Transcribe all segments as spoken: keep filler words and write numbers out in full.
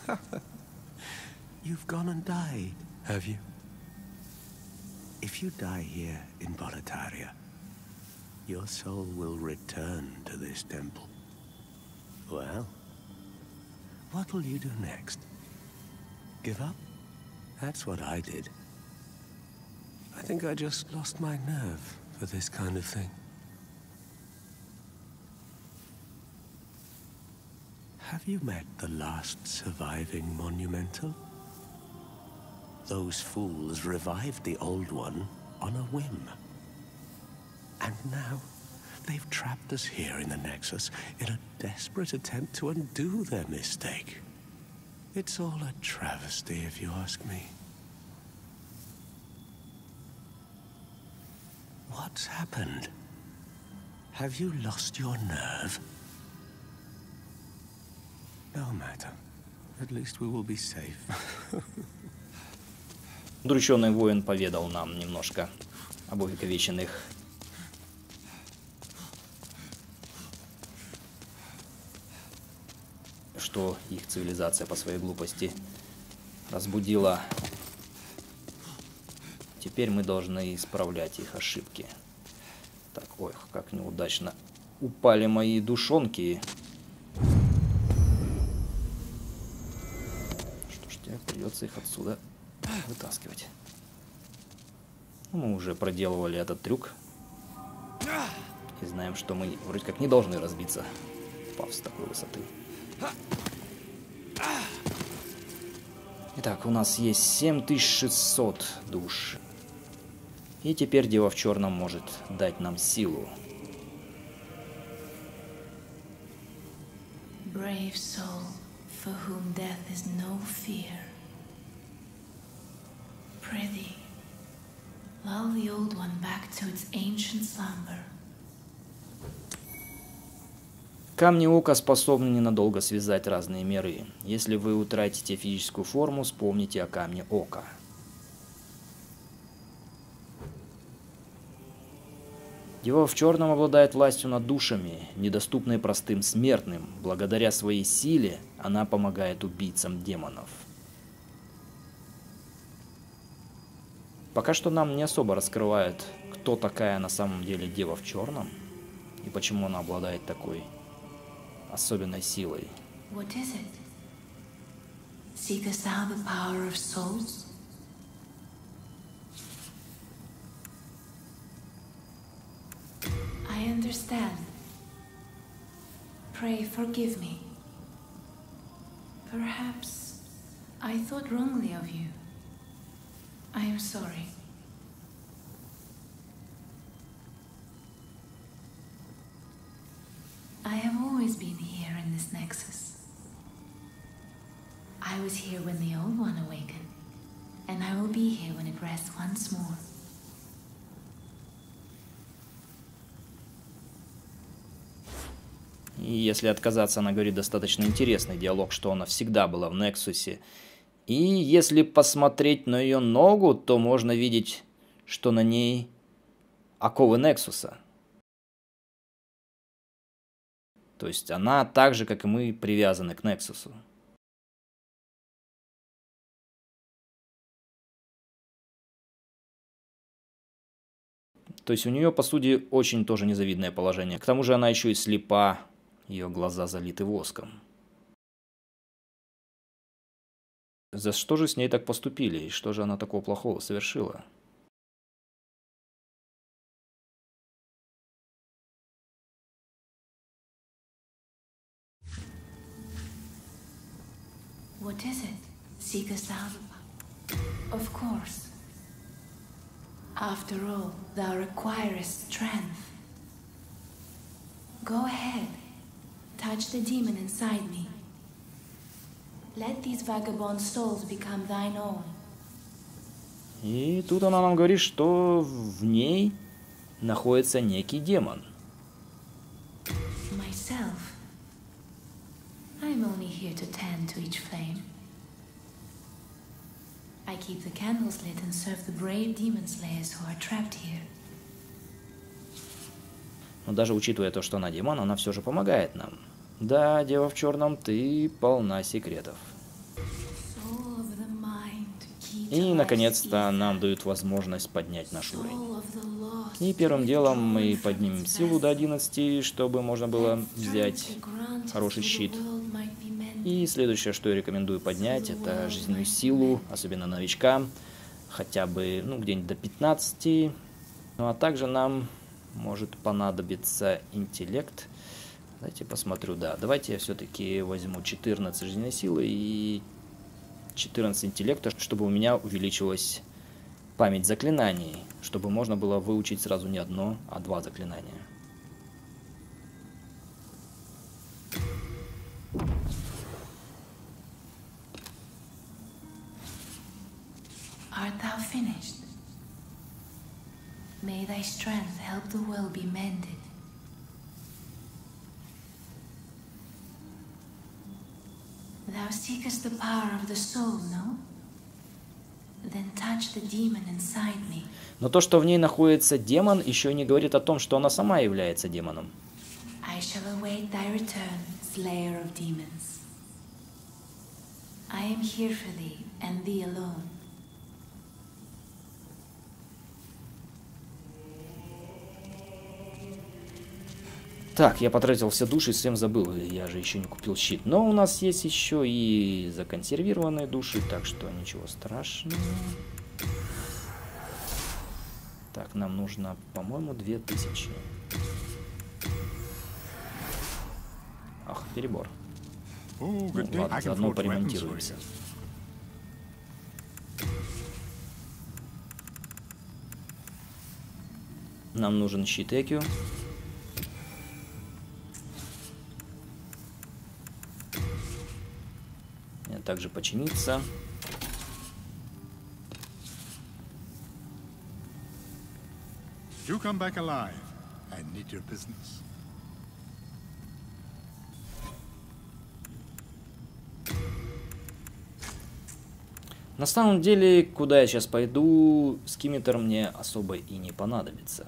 You've gone and died, have you? If you die here in Boletaria, your soul will return to this temple. Well, what will you do next? Give up? That's what I did. I think I just lost my nerve for this kind of thing. Have you met the last surviving Monumental? Those fools revived the old one on a whim. And now, they've trapped us here in the Nexus in a desperate attempt to undo their mistake. It's all a travesty, if you ask me. What's happened? Have you lost your nerve? No matter. At least we will be safe. Удрученный воин поведал нам немножко об увековеченных что их цивилизация по своей глупости разбудила. Теперь мы должны исправлять их ошибки. Так, ой, как неудачно упали мои душонки. Что ж, теперь придется их отсюда вытаскивать. Мы уже проделывали этот трюк. И знаем, что мы вроде как не должны разбиться, упав с такой высоты. Итак, у нас есть семь тысяч шестьсот душ. И теперь Дева в черном может дать нам силу. Brave soul, for whom death is no fear. Prithee, lull the old one back to its ancient slumber. Камни ока способны ненадолго связать разные миры. Если вы утратите физическую форму, вспомните о камне ока. Дева в черном обладает властью над душами, недоступной простым смертным. Благодаря своей силе она помогает убийцам демонов. Пока что нам не особо раскрывают, кто такая на самом деле Дева в черном и почему она обладает такой особенной силой. What is it? Seekest thou the power of souls? I understand. Pray forgive me. Perhaps I thought wrongly of you. I am sorry. I have always been here in this Nexus. I was here when the Old One awakened, and I will be here when it rests once more. И если отказаться, она говорит достаточно интересный диалог, что она всегда была в Нексусе. И если посмотреть на ее ногу, то можно видеть, что на ней оковы Нексуса. То есть она так же, как и мы, привязана к Нексусу. То есть у нее, по сути, очень тоже незавидное положение. К тому же она еще и слепа, ее глаза залиты воском. За что же с ней так поступили? И что же она такого плохого совершила? What is it? Seekest thou the power? Of course. After all, thou requirest strength. Go ahead. Touch the demon inside me. Let these vagabond souls become thine own. И тут она нам говорит, что в ней находится некий демон. Myself. I'm only here to tend to each flame. I keep the candles lit and serve the brave demon slayers who are trapped here. Но даже учитывая то, что она демон, она все же помогает нам. Да, Дева в черном, ты полна секретов. И, наконец-то, нам дают возможность поднять наш уровень. И первым делом мы поднимем силу до одиннадцати, чтобы можно было взять хороший щит. И следующее, что я рекомендую поднять, это жизненную силу, особенно новичкам, хотя бы, ну, где-нибудь до пятнадцати. Ну, а также нам может понадобиться интеллект. Давайте посмотрю, да. Давайте я все-таки возьму четырнадцать жизненной силы и четырнадцать интеллекта, чтобы у меня увеличилась память заклинаний, чтобы можно было выучить сразу не одно, а два заклинания. Art thou finished? May thy strength help the will be mended. Thou seekest the power of the soul, no? Then touch the demon inside me. Но то, что в ней находится демон, еще не говорит о том, что она сама является демоном. I shall await thy return, slayer of demons. I am here for thee, and thee alone. Так, я потратил все души, совсем забыл, я же еще не купил щит. Но у нас есть еще и законсервированные души, так что ничего страшного. Так, нам нужно, по-моему, две тысячи. Ах, перебор. Ну, ладно, заодно поремонтируемся. Нам нужен щит Экю. Также починиться. You come back alive. I need your business. На самом деле, куда я сейчас пойду, скимитр мне особо и не понадобится.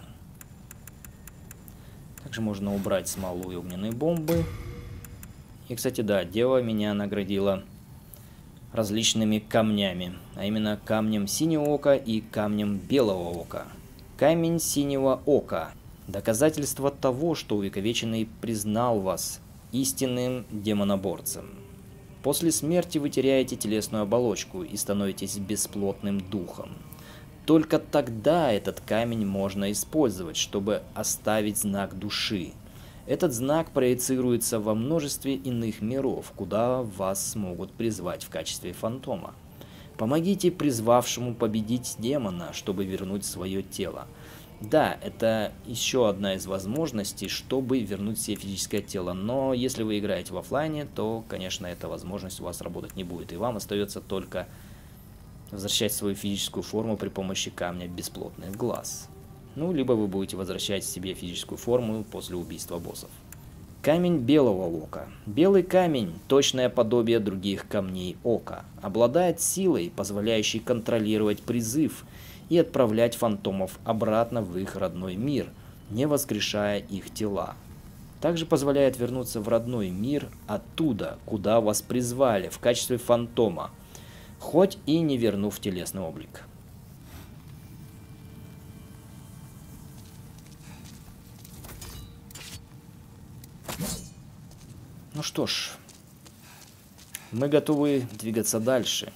Также можно убрать смолу и огненные бомбы. И, кстати, да, дева меня наградила различными камнями, а именно камнем синего ока и камнем белого ока. Камень синего ока – доказательство того, что увековеченный признал вас истинным демоноборцем. После смерти вы теряете телесную оболочку и становитесь бесплотным духом. Только тогда этот камень можно использовать, чтобы оставить знак души. Этот знак проецируется во множестве иных миров, куда вас смогут призвать в качестве фантома. Помогите призвавшему победить демона, чтобы вернуть свое тело. Да, это еще одна из возможностей, чтобы вернуть себе физическое тело, но если вы играете в офлайне, то, конечно, эта возможность у вас работать не будет, и вам остается только возвращать свою физическую форму при помощи камня бесплотных глаз. Ну, либо вы будете возвращать себе физическую форму после убийства боссов. Камень белого ока. Белый камень – точное подобие других камней ока. Обладает силой, позволяющей контролировать призыв и отправлять фантомов обратно в их родной мир, не воскрешая их тела. Также позволяет вернуться в родной мир оттуда, куда вас призвали в качестве фантома, хоть и не вернув телесный облик. Ну что ж, мы готовы двигаться дальше.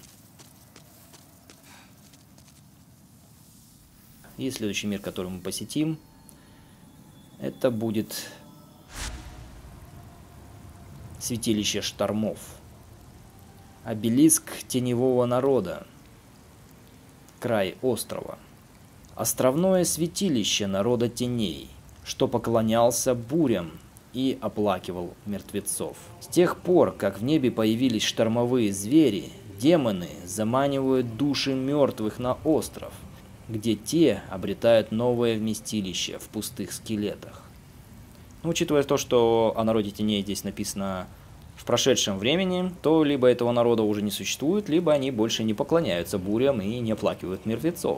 И следующий мир, который мы посетим, это будет святилище штормов. Обелиск теневого народа. Край острова. Островное святилище народа теней, что поклонялся бурям и оплакивал мертвецов. С тех пор, как в небе появились штормовые звери, демоны заманивают души мертвых на остров, где те обретают новое вместилище в пустых скелетах. Но, учитывая то, что о народе теней здесь написано в прошедшем времени, то либо этого народа уже не существует, либо они больше не поклоняются бурям и не оплакивают мертвецов.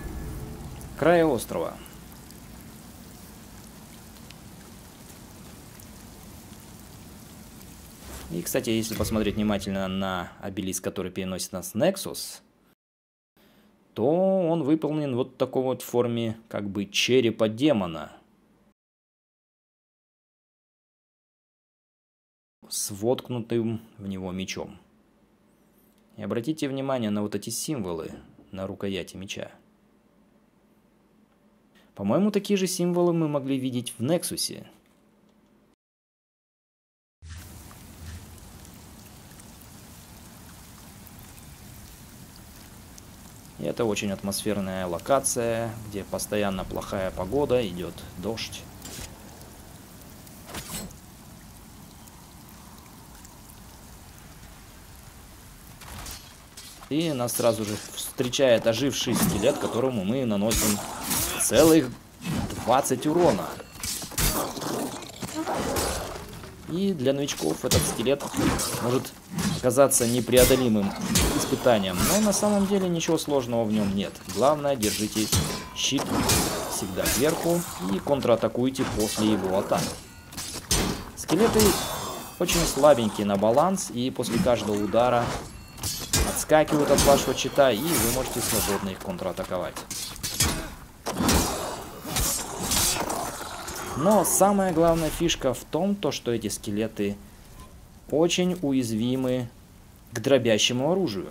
Край острова. И, кстати, если посмотреть внимательно на обелиск, который переносит нас в Nexus, то он выполнен вот в такой вот форме, как бы черепа демона. С воткнутым в него мечом. И обратите внимание на вот эти символы на рукояти меча. По-моему, такие же символы мы могли видеть в Нексусе. И это очень атмосферная локация, где постоянно плохая погода, идет дождь. И нас сразу же встречает оживший скелет, которому мы наносим целых двадцать урона. И для новичков этот скелет может оказаться непреодолимым испытанием. Но на самом деле ничего сложного в нем нет. Главное, держите щит всегда кверху и контратакуйте после его атак. Скелеты очень слабенькие на баланс, и после каждого удара отскакивают от вашего щита, и вы можете свободно их контратаковать. Но самая главная фишка в том, то, что эти скелеты очень уязвимы к дробящему оружию.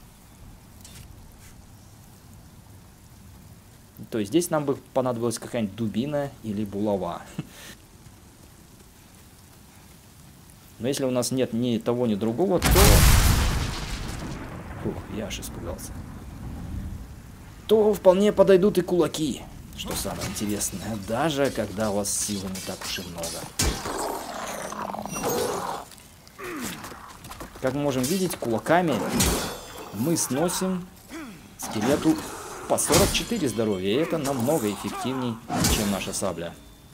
То есть здесь нам бы понадобилась какая-нибудь дубина или булава. Но если у нас нет ни того, ни другого, то... Фух, я аж испугался. То вполне подойдут и кулаки. Что самое интересное, даже когда у вас силы не так уж и много. Как мы можем видеть, кулаками мы сносим скелету по сорок четыре здоровья. И это намного эффективнее, чем наша сабля.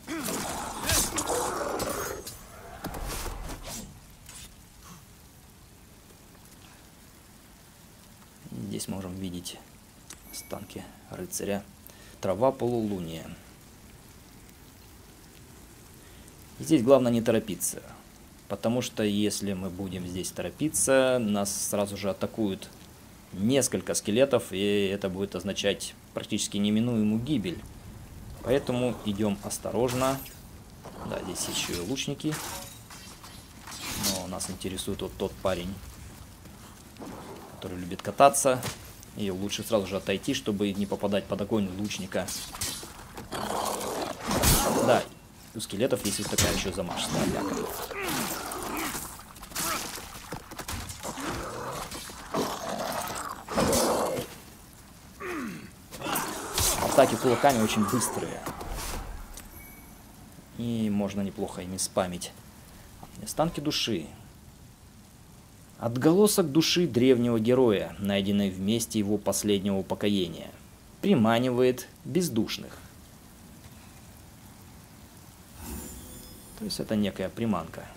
Здесь можем видеть останки рыцаря. Трава полулуния. И здесь главное не торопиться. Потому что если мы будем здесь торопиться, нас сразу же атакуют несколько скелетов, и это будет означать практически неминуемую гибель. Поэтому идем осторожно. Да, здесь еще и лучники. Но нас интересует вот тот парень, который любит кататься. И лучше сразу же отойти, чтобы не попадать под огонь лучника. Да, у скелетов есть вот такая еще замашистая атака. Атаки кулаками очень быстрые. И можно неплохо ими спамить. Останки души. Отголосок души древнего героя, найденный в месте его последнего упокоения, приманивает бездушных. То есть это некая приманка.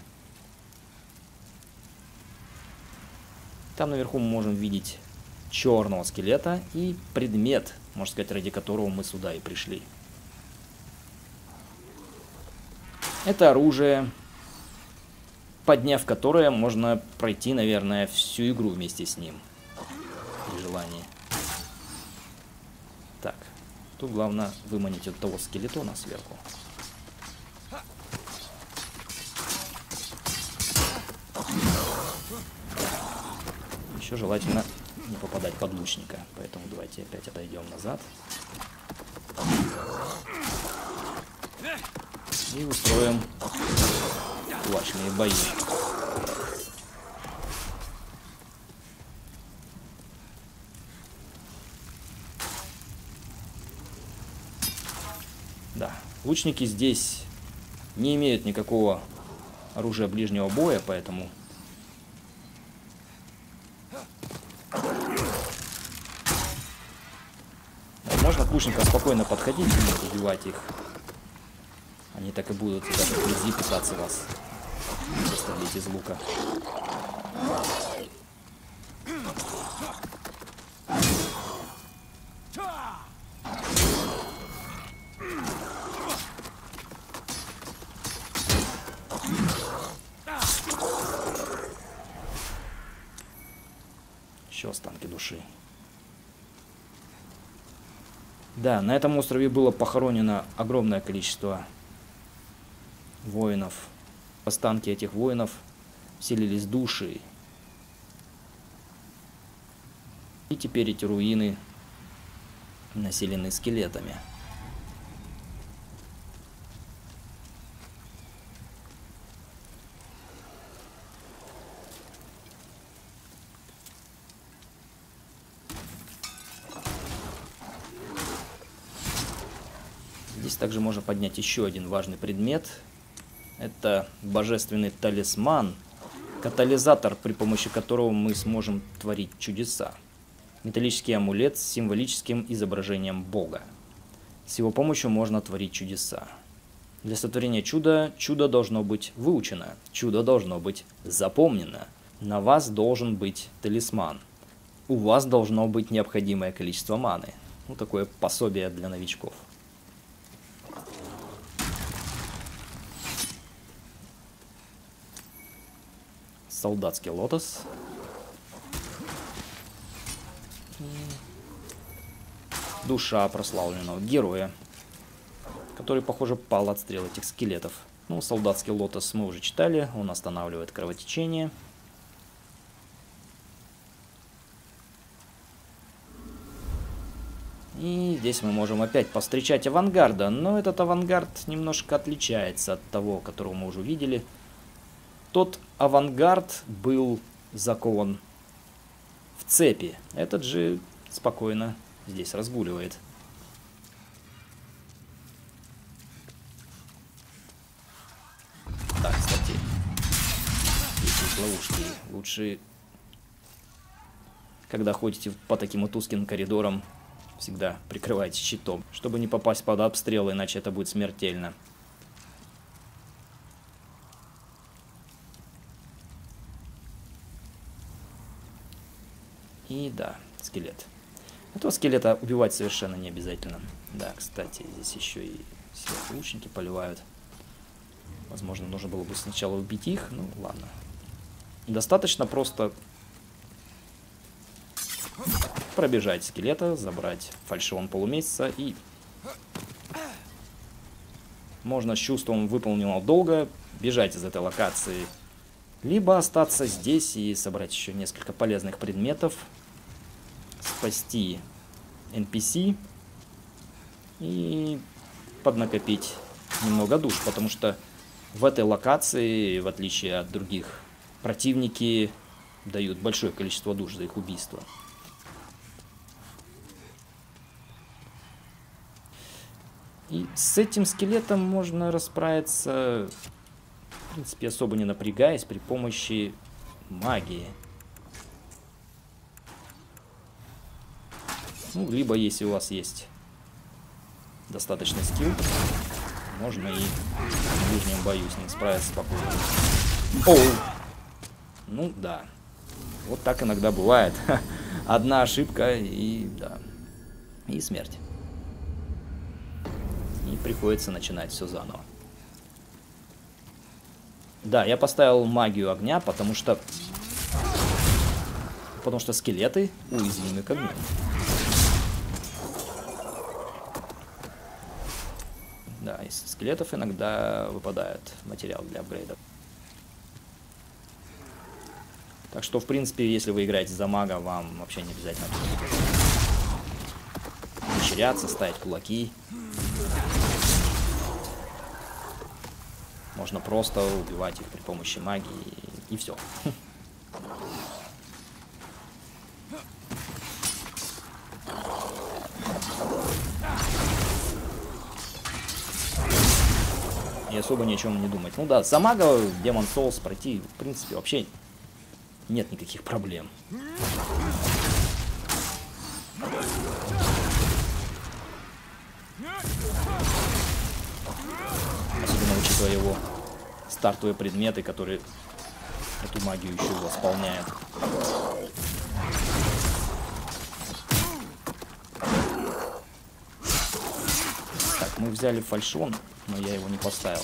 Там наверху мы можем видеть черного скелета и предмет, можно сказать, ради которого мы сюда и пришли. Это оружие, подняв которое, можно пройти, наверное, всю игру вместе с ним, при желании. Так, тут главное выманить от того скелетона сверху. Еще желательно не попадать под лучника, поэтому давайте опять отойдем назад. И устроим кулачные бои. Да, лучники здесь не имеют никакого оружия ближнего боя, поэтому можно к лучникам спокойно подходить и убивать их. Они так и будут даже вблизи пытаться вас застрелить из лука. Еще останки души. Да, на этом острове было похоронено огромное количество воинов. В останки этих воинов вселились души. И теперь эти руины населены скелетами. Здесь также можно поднять еще один важный предмет. Это божественный талисман, катализатор, при помощи которого мы сможем творить чудеса. Металлический амулет с символическим изображением Бога. С его помощью можно творить чудеса. Для сотворения чуда, чудо должно быть выучено, чудо должно быть запомнено. На вас должен быть талисман. У вас должно быть необходимое количество маны. Ну, такое пособие для новичков. Солдатский лотос. Душа прославленного героя, который, похоже, пал от стрел этих скелетов. Ну, солдатский лотос мы уже читали, он останавливает кровотечение. И здесь мы можем опять повстречать авангарда, но этот авангард немножко отличается от того, которого мы уже видели. Тот авангард был закован в цепи, этот же спокойно здесь разгуливает. Так, кстати, здесь есть ловушки. Лучше, когда ходите по таким вот узким коридорам, всегда прикрывайтесь щитом, чтобы не попасть под обстрел, иначе это будет смертельно. И да, скелет. Этого скелета убивать совершенно не обязательно. Да, кстати, здесь еще и лучники поливают. Возможно, нужно было бы сначала убить их. Ну, ладно. Достаточно просто пробежать скелета, забрать фальшион полумесяца и можно с чувством выполненного долга бежать из этой локации. Либо остаться здесь и собрать еще несколько полезных предметов, спасти эн пи си и поднакопить немного душ, потому что в этой локации, в отличие от других, противники дают большое количество душ за их убийство. И с этим скелетом можно расправиться, в принципе, особо не напрягаясь, при помощи магии. Ну, либо, если у вас есть достаточный скилл, можно и в ближнем бою с ним справиться спокойно. Оу! Ну, да. Вот так иногда бывает. Одна ошибка и, да, и смерть. И приходится начинать все заново. Да, я поставил магию огня, потому что потому что скелеты уязвимы к огню. Да, из скелетов иногда выпадает материал для апгрейда. Так что, в принципе, если вы играете за мага, вам вообще не обязательно ущеряться, ставить кулаки. Можно просто убивать их при помощи магии, и, и все. И особо ни о чем не думать. Ну да, за мага Demon Souls пройти, в принципе, вообще нет никаких проблем. Особенно учитывая его стартовые предметы, которые эту магию еще восполняют. Так, мы взяли фальшон, но я его не поставил.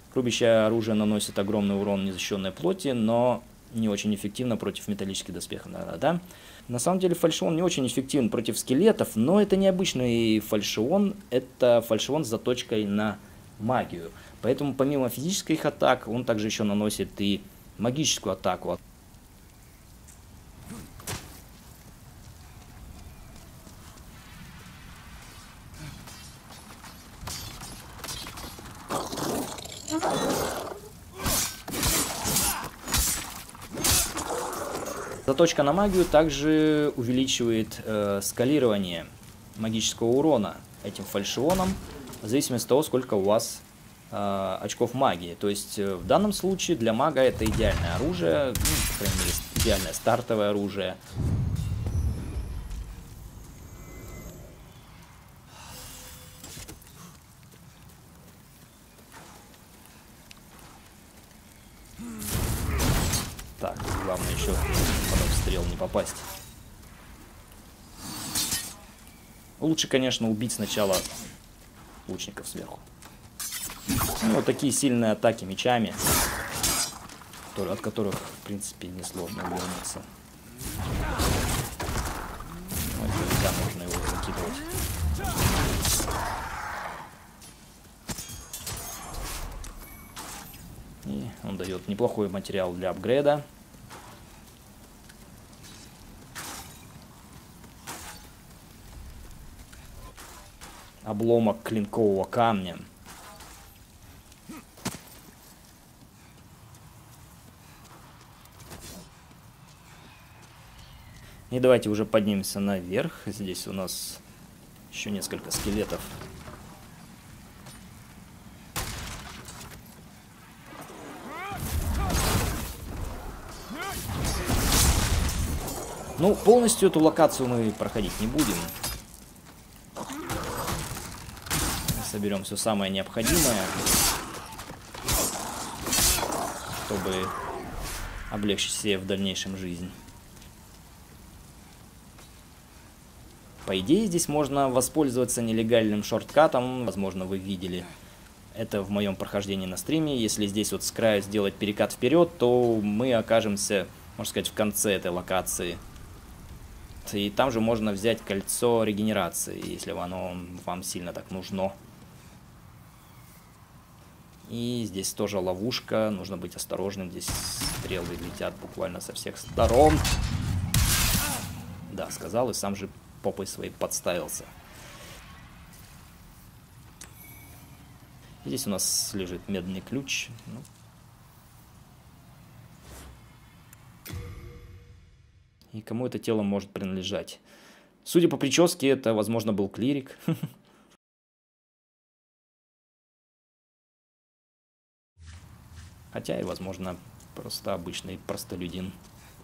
Рубящее оружие наносит огромный урон незащищенной плоти, но не очень эффективно против металлических доспехов. Да, да. На самом деле фальшион не очень эффективен против скелетов, но это не обычный фальшион, это фальшион с заточкой на магию. Поэтому помимо физических атак, он также еще наносит и магическую атаку. Заточка на магию также увеличивает э, скалирование магического урона этим фальшионом, в зависимости от того, сколько у вас э, очков магии. То есть э, в данном случае для мага это идеальное оружие, ну, по крайней мере, идеальное стартовое оружие. Так, главное еще под обстрел не попасть. Лучше, конечно, убить сначала лучников сверху. Ну, вот такие сильные атаки мечами, которые, от которых, в принципе, несложно увернуться. Вот, да, можно его закидывать. И он дает неплохой материал для апгрейда. Обломок клинкового камня. И давайте уже поднимемся наверх. Здесь у нас еще несколько скелетов. Ну, полностью эту локацию мы проходить не будем. Соберем все самое необходимое, чтобы облегчить себе в дальнейшем жизнь. По идее, здесь можно воспользоваться нелегальным шорткатом. Возможно, вы видели это в моем прохождении на стриме. Если здесь вот с краю сделать перекат вперед, то мы окажемся, можно сказать, в конце этой локации. И там же можно взять кольцо регенерации, если оно вам сильно так нужно. И здесь тоже ловушка, нужно быть осторожным, здесь стрелы летят буквально со всех сторон. Да, сказал, и сам же попой своей подставился. Здесь у нас лежит медный ключ. Ну. И кому это тело может принадлежать? Судя по прическе, это, возможно, был клирик. Хотя и, возможно, просто обычный простолюдин.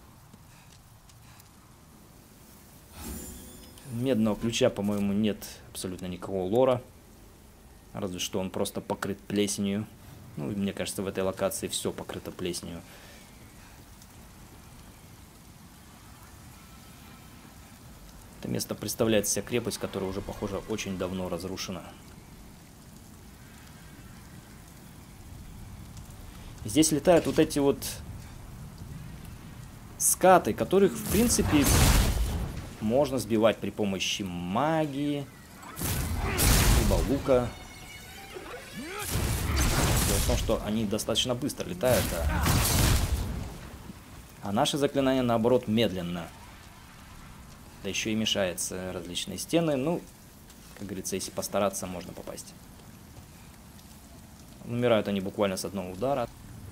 Медного ключа, по-моему, нет абсолютно никакого лора. Разве что он просто покрыт плесенью. Ну, мне кажется, в этой локации все покрыто плесенью. Это место представляет из себя крепость, которая уже, похоже, очень давно разрушена. Здесь летают вот эти вот скаты, которых, в принципе, можно сбивать при помощи магии, либо лука. Дело в том, что они достаточно быстро летают, да. А наши заклинания, наоборот, медленно. Да еще и мешаются различные стены. Ну, как говорится, если постараться, можно попасть. Умирают они буквально с одного удара.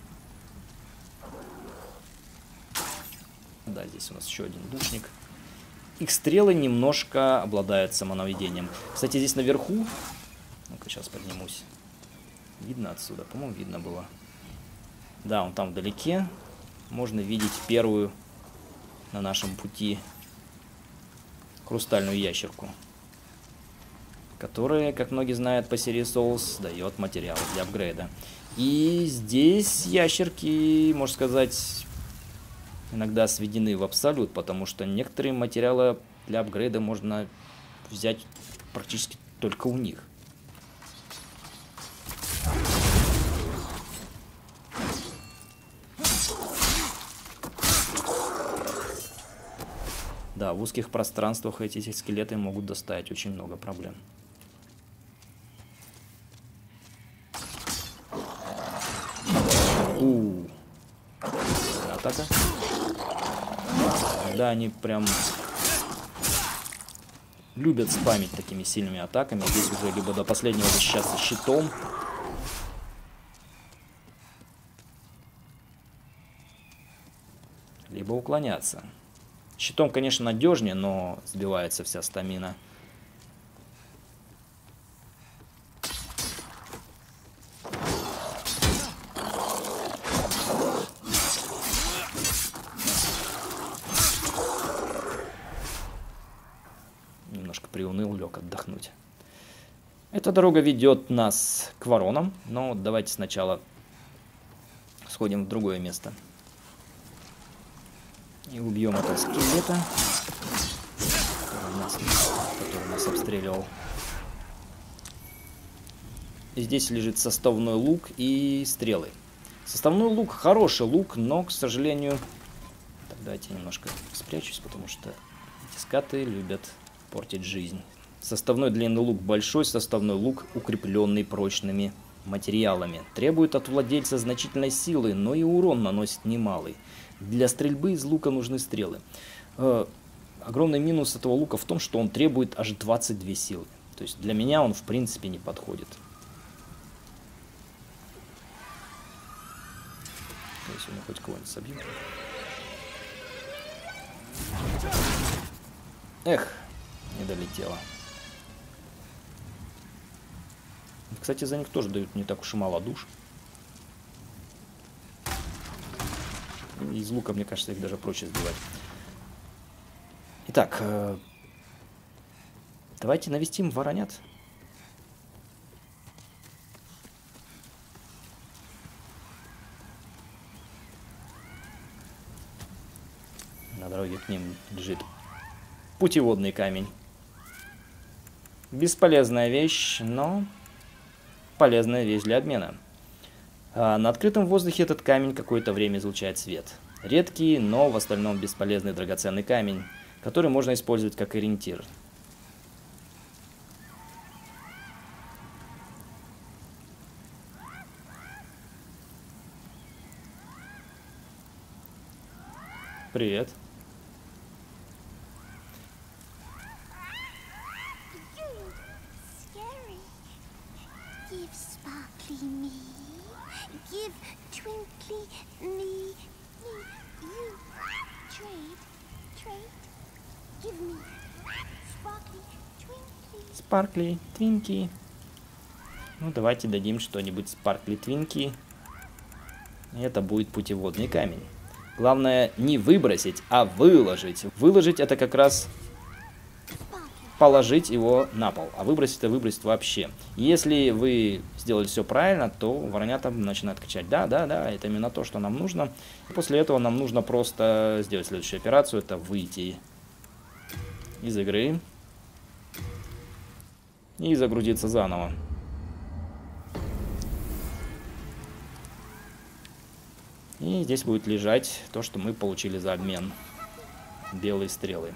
Да, здесь у нас еще один лучник. Их стрелы немножко обладают самонаведением. Кстати, здесь наверху... Ну-ка, сейчас поднимусь. Видно отсюда? По-моему, видно было. Да, он там вдалеке. Можно видеть первую на нашем пути хрустальную ящерку, которая, как многие знают по серии Souls, дает материалы для апгрейда. И здесь ящерки, можно сказать, иногда сведены в абсолют, потому что некоторые материалы для апгрейда можно взять практически только у них. Да, в узких пространствах эти скелеты могут доставить очень много проблем. У, атака. Да, они прям любят спамить такими сильными атаками. Здесь уже либо до последнего защищаться щитом, либо уклоняться. Щитом, конечно, надежнее, но сбивается вся стамина. Немножко приуныл, лег отдохнуть. Эта дорога ведет нас к воронам, но давайте сначала сходим в другое место. И убьем этого скелета, который нас, который нас обстреливал. И здесь лежит составной лук и стрелы. Составной лук хороший лук, но, к сожалению... Так, давайте я немножко спрячусь, потому что эти скаты любят портить жизнь. Составной длинный лук большой, составной лук, укрепленный прочными материалами. Требует от владельца значительной силы, но и урон наносит немалый. Для стрельбы из лука нужны стрелы. Э, огромный минус этого лука в том, что он требует аж двадцать две силы. То есть для меня он в принципе не подходит. Если мы хоть кого-нибудь собьем. Эх, не долетело. Кстати, за них тоже дают не так уж и мало душ. Из лука, мне кажется, их даже проще сбивать. Итак, э, давайте навестим воронят. На дороге к ним лежит путеводный камень. Бесполезная вещь, но полезная вещь для обмена. А на открытом воздухе этот камень какое-то время излучает свет. Редкий, но в остальном бесполезный драгоценный камень, который можно использовать как ориентир. Привет. Спаркли, твинки. Ну, давайте дадим что-нибудь спаркли, твинки. Это будет путеводный камень. Главное не выбросить, а выложить. Выложить это как раз положить его на пол. А выбросить это выбросить вообще. Если вы сделали все правильно, то воронята начинают кричать: да, да, да, это именно то, что нам нужно. И после этого нам нужно просто сделать следующую операцию. Это выйти из игры и загрузиться заново. И здесь будет лежать то, что мы получили за обмен. Белые стрелы.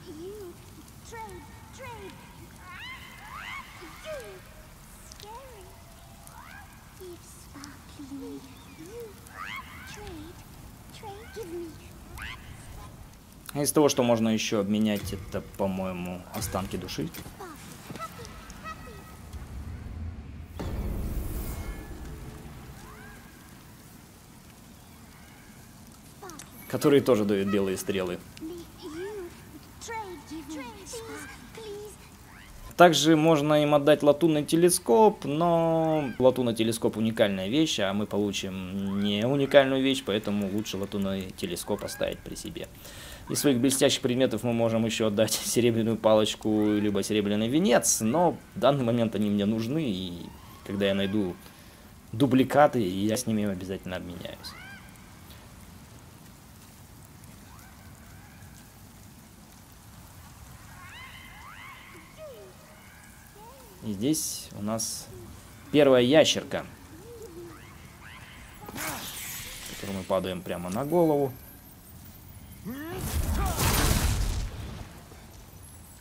Из того, что можно еще обменять, это, по-моему, останки души. Которые тоже дают белые стрелы. Также можно им отдать латунный телескоп, но латунный телескоп уникальная вещь, а мы получим не уникальную вещь, поэтому лучше латунный телескоп оставить при себе. Из своих блестящих предметов мы можем еще отдать серебряную палочку, либо серебряный венец, но в данный момент они мне нужны, и когда я найду дубликаты, я с ними обязательно обменяюсь. И здесь у нас первая ящерка, которую мы падаем прямо на голову.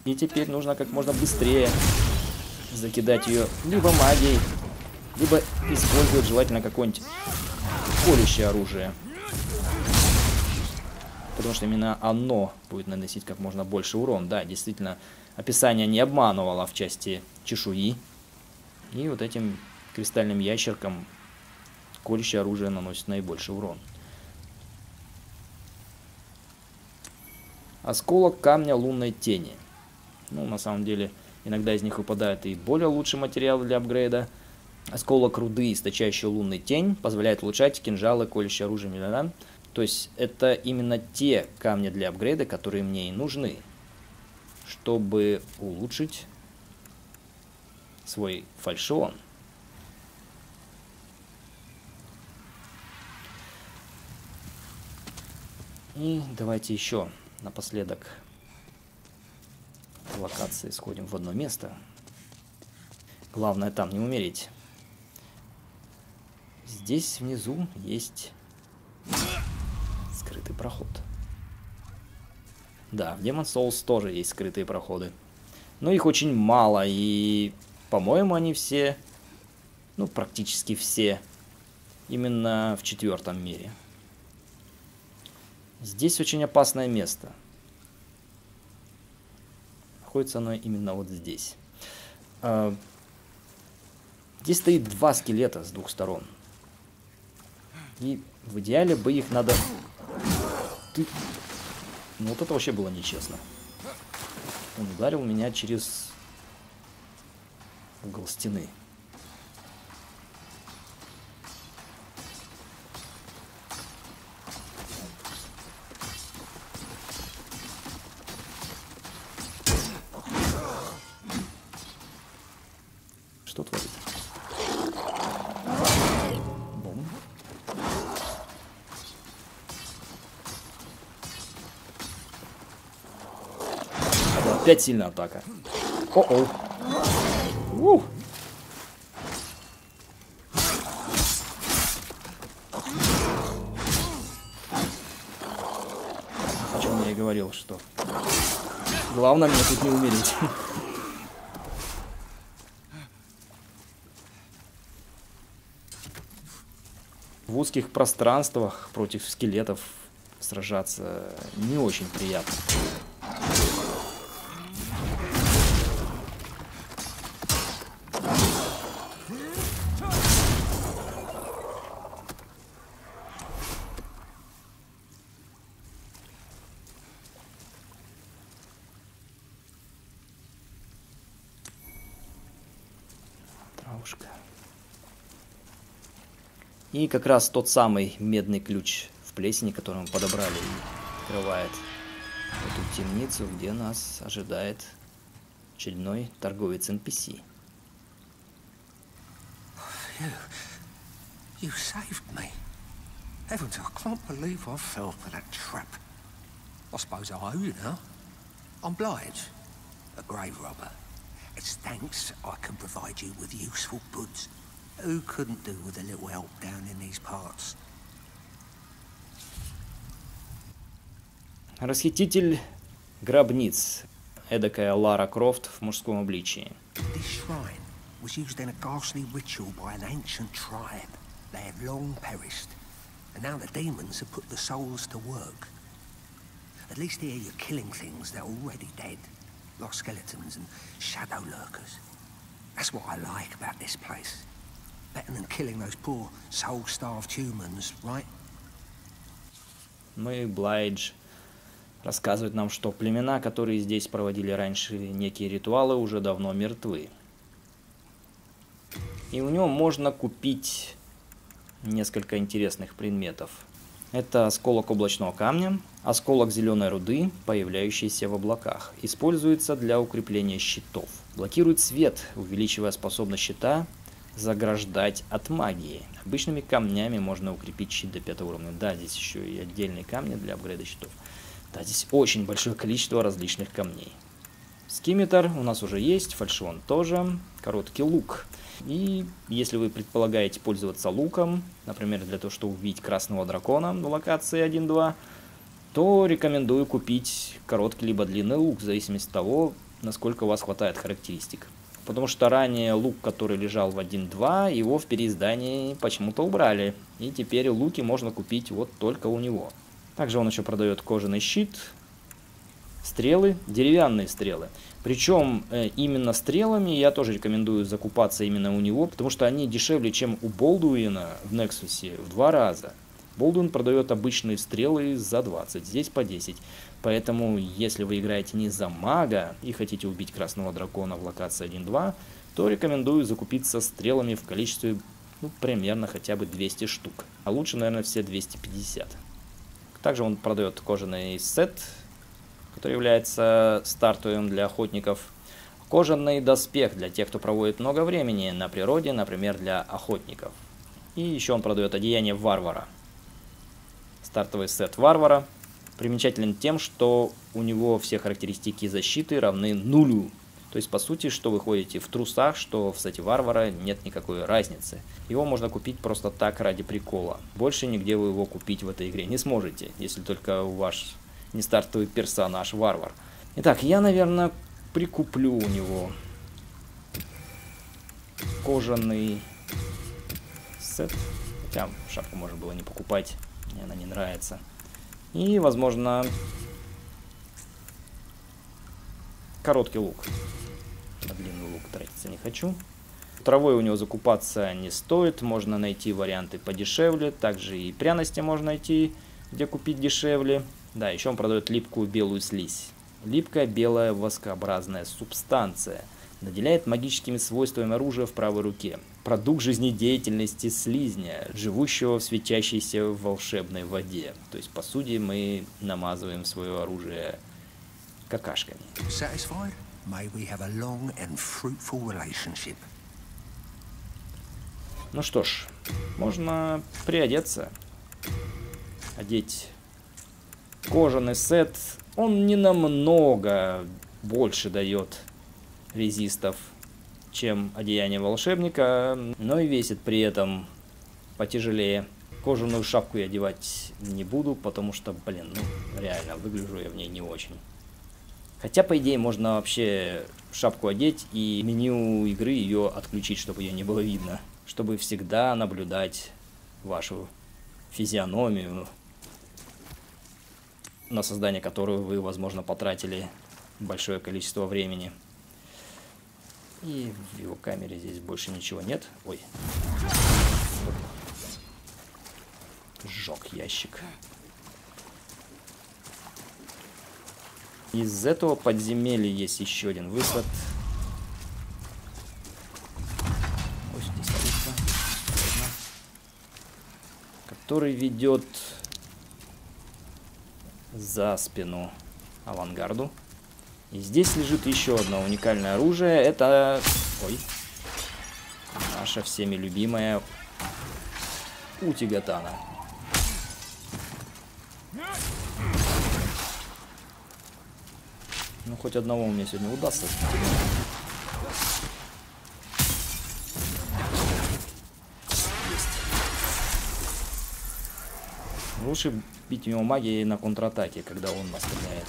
И теперь нужно как можно быстрее закидать ее либо магией, либо использовать желательно какое-нибудь колющее оружие. Потому что именно оно будет наносить как можно больше урон. Да, действительно, описание не обманывало в части чешуи. И вот этим кристальным ящеркам колющее оружие наносит наибольший урон. Осколок камня лунной тени. Ну, на самом деле, иногда из них выпадает и более лучший материал для апгрейда. Осколок руды, источающий лунный тень, позволяет улучшать кинжалы, колющее оружие. Да? То есть, это именно те камни для апгрейда, которые мне и нужны, чтобы улучшить свой фальшион. И давайте еще напоследок в локации сходим в одно место. Главное там не умереть. Здесь внизу есть скрытый проход. Да, в Demon's Souls тоже есть скрытые проходы. Но их очень мало, и, по-моему, они все, ну, практически все, именно в четвертом мире. Здесь очень опасное место. Находится оно именно вот здесь. Здесь стоит два скелета с двух сторон. И в идеале бы их надо... Ты... Ну вот это вообще было нечестно. Он ударил меня через угол стены. Что творит? Бум. Опять сильная атака. О-о. Ух. О чем я и говорил, что главное мне тут не умереть. В узких пространствах против скелетов сражаться не очень приятно. Травушка. И как раз тот самый медный ключ в плесени, который мы подобрали, открывает эту темницу, где нас ожидает очередной торговец эн пи си. You, you saved me. Heavens, I can't believe I fell for that trap. I suppose I owe you now. I'm Blige, a grave robber. It's thanks I can provide you with useful goods. Who couldn't do with a little help down in these parts? Расхититель гробниц. Эдакая Лара Крофт в мужском обличии. This shrine was used in a ghastly ritual by an ancient tribe. They have long perished, and now the demons have put the souls to work. At least here you're killing things that are already dead, like skeletons and shadow lurkers. That's what I like about this place. Better than killing those poor soul-starved humans, right? Ну и Блайдж рассказывает нам, что племена, которые здесь проводили раньше некие ритуалы, уже давно мертвы. И у него можно купить несколько интересных предметов. Это осколок облачного камня, осколок зеленой руды, появляющийся в облаках. Используется для укрепления щитов. Блокирует свет, увеличивая способность щита заграждать от магии. Обычными камнями можно укрепить щит до пятого уровня. Да, здесь еще и отдельные камни для апгрейда щитов. Да, здесь очень большое количество различных камней. Скимитр у нас уже есть, фальшион тоже, короткий лук. И если вы предполагаете пользоваться луком, например, для того, чтобы убить красного дракона в локации один-два, то рекомендую купить короткий либо длинный лук, в зависимости от того, насколько у вас хватает характеристик. Потому что ранее лук, который лежал в один два, его в переиздании почему-то убрали. И теперь луки можно купить вот только у него. Также он еще продает кожаный щит, стрелы, деревянные стрелы. Причем э, именно стрелами я тоже рекомендую закупаться именно у него, потому что они дешевле, чем у Болдуина в Нексусе в два раза. Болдуин продает обычные стрелы за двадцать, здесь по десять. Поэтому, если вы играете не за мага и хотите убить красного дракона в локации один два, то рекомендую закупиться стрелами в количестве, ну, примерно хотя бы двести штук. А лучше, наверное, все двести пятьдесят. Также он продает кожаный сет, который является стартовым для охотников. Кожаный доспех для тех, кто проводит много времени на природе, например, для охотников. И еще он продает одеяние варвара. Стартовый сет варвара примечателен тем, что у него все характеристики защиты равны нулю. То есть, по сути, что вы ходите в трусах, что в сете варвара, нет никакой разницы. Его можно купить просто так ради прикола. Больше нигде вы его купить в этой игре не сможете, если только ваш не стартовый персонаж варвар. Итак, я, наверное, прикуплю у него кожаный сет. Хотя шапку можно было не покупать, мне она не нравится. И, возможно, короткий лук. На длинный лук тратиться не хочу. Травой у него закупаться не стоит, можно найти варианты подешевле. Также и пряности можно найти, где купить дешевле. Да, еще он продает липкую белую слизь. Липкая белая воскообразная субстанция. Наделяет магическими свойствами оружия в правой руке. Продукт жизнедеятельности слизня, живущего в светящейся волшебной воде. То есть, по сути, мы намазываем свое оружие какашками. Ну что ж, можно приодеться, одеть кожаный сет. Он не намного больше дает резистов, чем одеяние волшебника, но и весит при этом потяжелее. Кожаную шапку я одевать не буду, потому что, блин, ну реально, выгляжу я в ней не очень. Хотя, по идее, можно вообще шапку одеть и меню игры ее отключить, чтобы ее не было видно. Чтобы всегда наблюдать вашу физиономию, на создание которую вы, возможно, потратили большое количество времени. И в его камере здесь больше ничего нет. Ой. Сжег ящик. Из этого подземелья есть еще один выход. Ой, здесь рыба, который ведет за спину авангарду. И здесь лежит еще одно уникальное оружие. Это... Ой. Наша всеми любимая Утигатана. Ну, хоть одного у меня сегодня удастся. Есть. Лучше бить его магией на контратаке, когда он нас стреляет.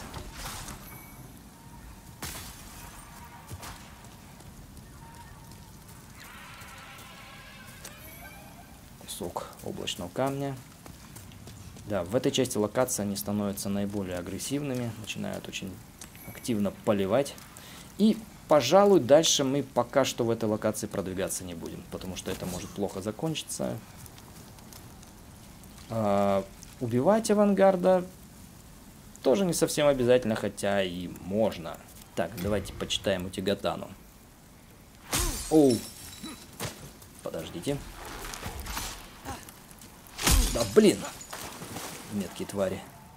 Кусок облачного камня. Да, в этой части локации они становятся наиболее агрессивными, начинают очень активно поливать. И, пожалуй, дальше мы пока что в этой локации продвигаться не будем, потому что это может плохо закончиться. А, убивать авангарда тоже не совсем обязательно, хотя и можно. Так, давайте почитаем Утигатану. Оу. Подождите. Да блин! Меткие твари.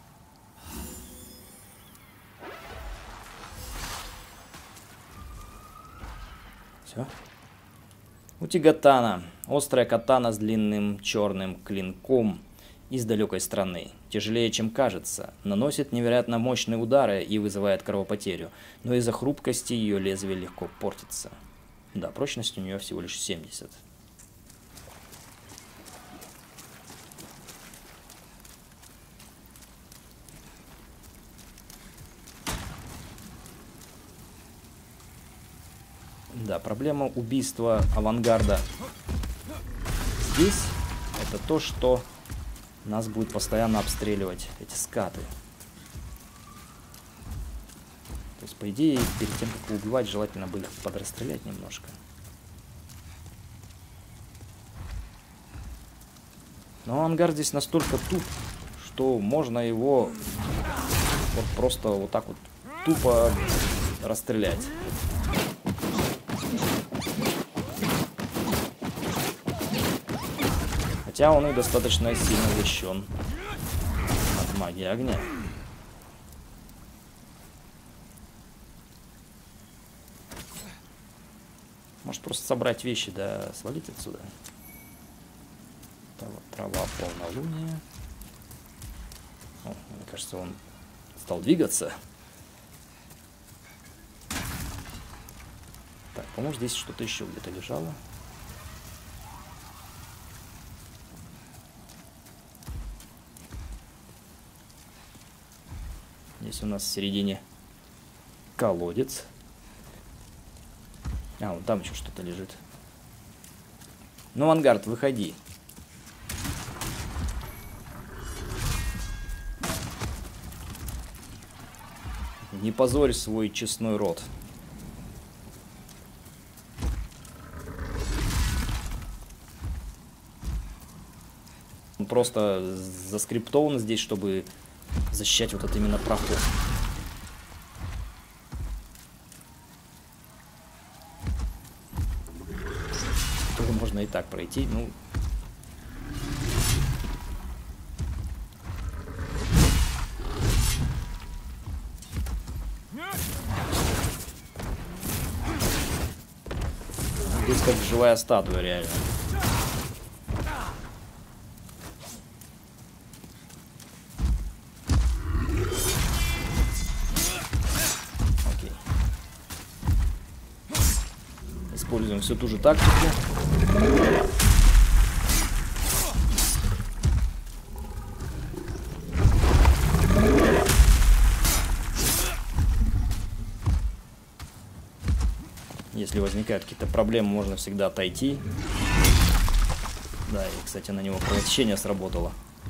Все. Утигатана. Острая катана с длинным черным клинком из далекой страны. Тяжелее, чем кажется. Наносит невероятно мощные удары и вызывает кровопотерю. Но из-за хрупкости ее лезвие легко портится. Да, прочность у нее всего лишь семьдесят. Да, проблема убийства авангарда здесь это то, что нас будет постоянно обстреливать эти скаты. То есть, по идее, перед тем, как убивать, желательно бы их подрастрелять немножко. Но авангард здесь настолько туп, что можно его вот просто вот так вот тупо расстрелять. Хотя он и достаточно сильно защищен от магии огня. Может просто собрать вещи, да свалить отсюда. Трава полнолуния. О, мне кажется, он стал двигаться. Так, по-моему, здесь что-то еще где-то лежало. Здесь у нас в середине колодец. А, вон там еще что-то лежит. Ну, авангард, выходи. Не позорь свой честной род. Он просто заскриптован здесь, чтобы защищать вот это именно проход. Тоже можно и так пройти, ну... Здесь как живая статуя, реально. Окей. Используем всю ту же тактику. Если возникают какие-то проблемы, можно всегда отойти. Да, и, кстати, на него кровотечение сработало.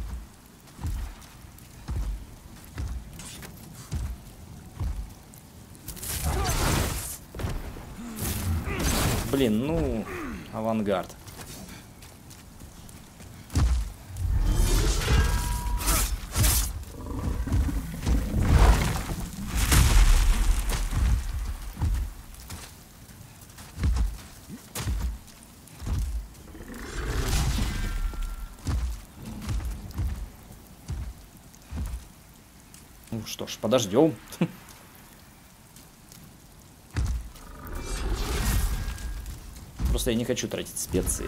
Блин, ну, авангард. Ну что ж, подождем. Просто я не хочу тратить специи.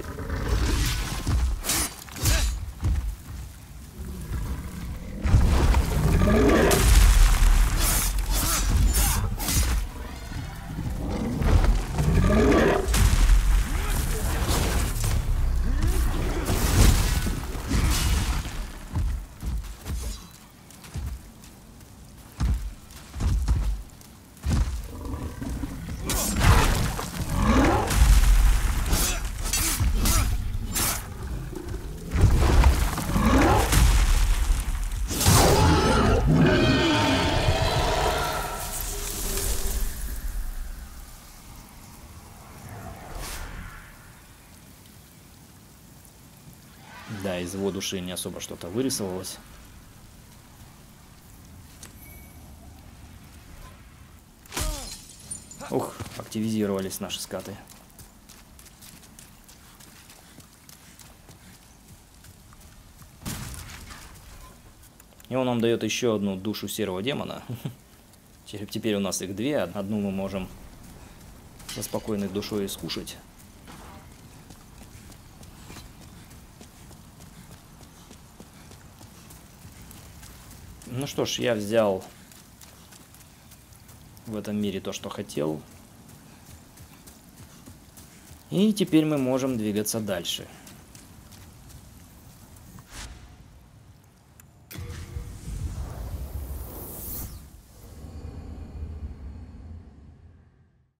Да, из его души не особо что-то вырисовалось. Ух, активизировались наши скаты. И он нам дает еще одну душу серого демона. Теперь у нас их две. Одну мы можем со спокойной душой скушать. Ну что ж, я взял в этом мире то, что хотел. И теперь мы можем двигаться дальше.